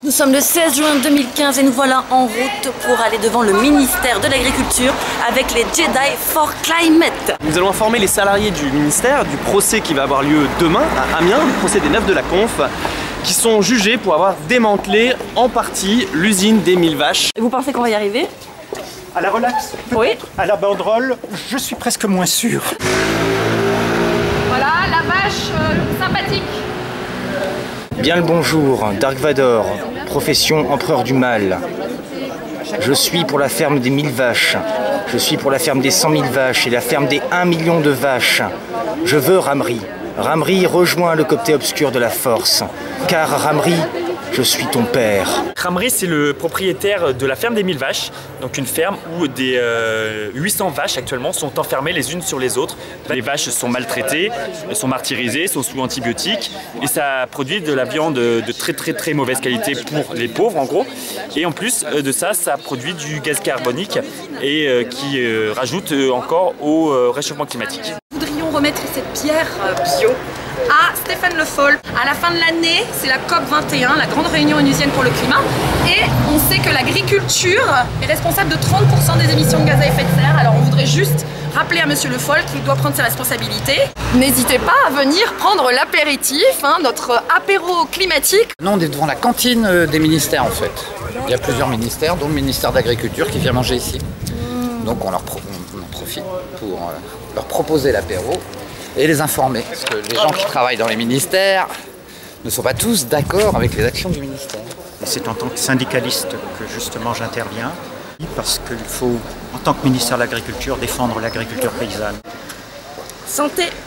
Nous sommes le 16 juin 2015 et nous voilà en route pour aller devant le ministère de l'Agriculture avec les Jedi for Climate. Nous allons informer les salariés du ministère du procès qui va avoir lieu demain à Amiens, le procès des 9 de la Conf, qui sont jugés pour avoir démantelé en partie l'usine des 1000 vaches. Et vous pensez qu'on va y arriver? À la relaxe, Oui. à la banderole, je suis presque moins sûr. Voilà, la vache sympathique. Bien le bonjour, Dark Vador, profession empereur du mal. Je suis pour la ferme des 1000 vaches. Je suis pour la ferme des 100 000 vaches et la ferme des 1 million de vaches. Je veux Ramri. Ramri, rejoins le côté obscur de la force. Car Ramri, je suis ton père. Ramri, c'est le propriétaire de la ferme des 1000 vaches, donc une ferme où des 800 vaches actuellement sont enfermées les unes sur les autres. Les vaches sont maltraitées, elles sont martyrisées, sont sous antibiotiques et ça produit de la viande de très mauvaise qualité pour les pauvres en gros. Et en plus de ça, ça produit du gaz carbonique et qui rajoute encore au réchauffement climatique. Nous voudrions remettre cette pierre bio à Stéphane Le Foll. À la fin de l'année, c'est la COP 21, la grande réunion onusienne pour le climat. Et on sait que l'agriculture est responsable de 30% des émissions de gaz à effet de serre. Alors on voudrait juste rappeler à Monsieur Le Foll qu'il doit prendre ses responsabilités. N'hésitez pas à venir prendre l'apéritif, notre apéro climatique. Non, on est devant la cantine des ministères en fait. Il y a plusieurs ministères, dont le ministère d'Agriculture qui vient manger ici. Donc on en profite pour leur proposer l'apéro et les informer. Parce que les gens qui travaillent dans les ministères ne sont pas tous d'accord avec les actions du ministère. C'est en tant que syndicaliste que justement j'interviens, parce qu'il faut, en tant que ministère de l'Agriculture, défendre l'agriculture paysanne. Santé!